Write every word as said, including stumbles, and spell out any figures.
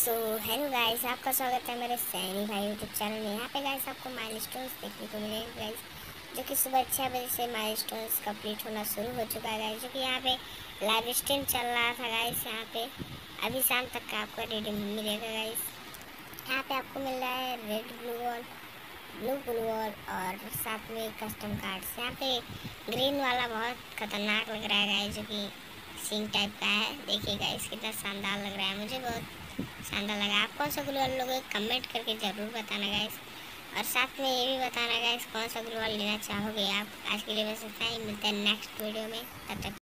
So hello guys, आपका स्वागत है मेरे सैनी भाई यूट्यूब चैनल में। यहाँ पे गाइस आपको माइलस्टोन्स देखने को मिलेंगे गाइस, जो कि सुबह छः बजे से माइलस्टोन्स कंप्लीट होना शुरू हो चुका है गाइस। जो कि यहाँ पे लाइव स्ट्रीम चल रहा था गाइस। यहाँ पे अभी शाम तक का आपको रिडीम मिलेगा गाइस। यहाँ पे आपको मिल रहा है red blue wall, blue blue wall और साथ में कस्टम कार्ड्स। यहाँ पे ग्रीन वाला बहुत खतरनाक लग रहा है गाइस, जो कि सिंग टाइप का है। देखिए गाइस कितना शानदार लग रहा है, मुझे बहुत शानदार लगा। आप कौन सा ग्लूवाल लोगे कमेंट करके ज़रूर बताना गाइस, और साथ में ये भी बताना गाइस कौन सा ग्लूवाल लेना चाहोगे आप। आज के लिए बस इतना ही, मिलते हैं नेक्स्ट वीडियो में, तब तक